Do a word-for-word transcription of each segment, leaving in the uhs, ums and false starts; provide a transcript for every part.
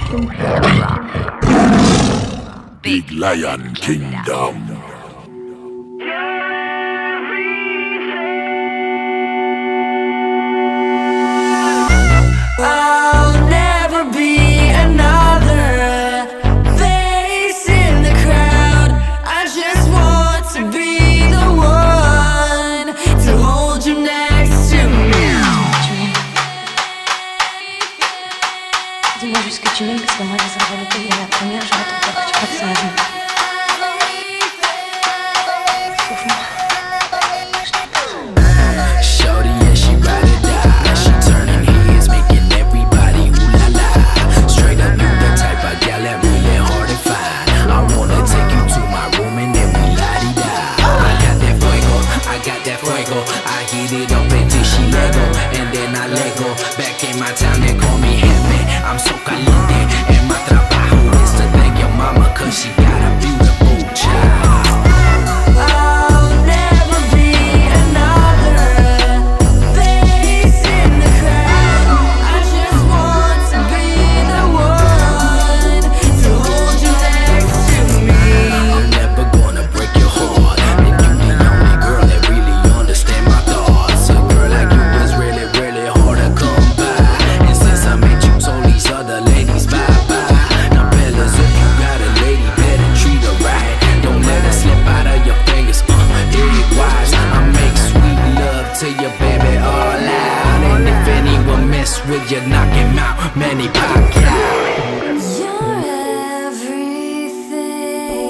Big Lion Kingdom. I'll never be another face in the crowd. I just want to be the one to hold you next to me. Dis-moi juste ce que tu m'aimes, parce que moi, les enfants, il y a la première, je m'attends pas que tu fasses ça à vie. Shorty, yeah, she ride or die. She turning heads, making everybody ooh la la. Straight up, you the type of gal that really hard to find. I wanna take you to my room and then we la-di-da. I got that fuego, I got that fuego. I heat it up until she Lego, and then I Lego. Back in my town, they call me Hitman. I'm so caliente, and my trabajo is to thank your mama, cause she got a beautiful child. With you, knock him out, many pop out. You're everything.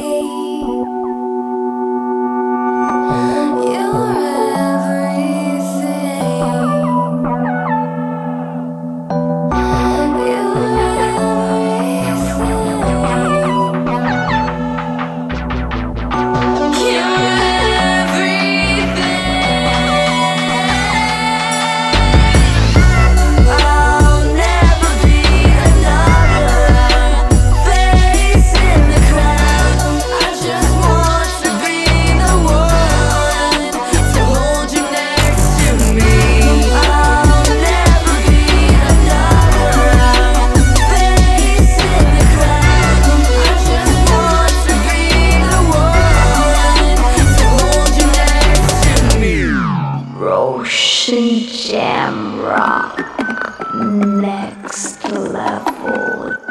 You're everything. Roshan Jamrock, next level.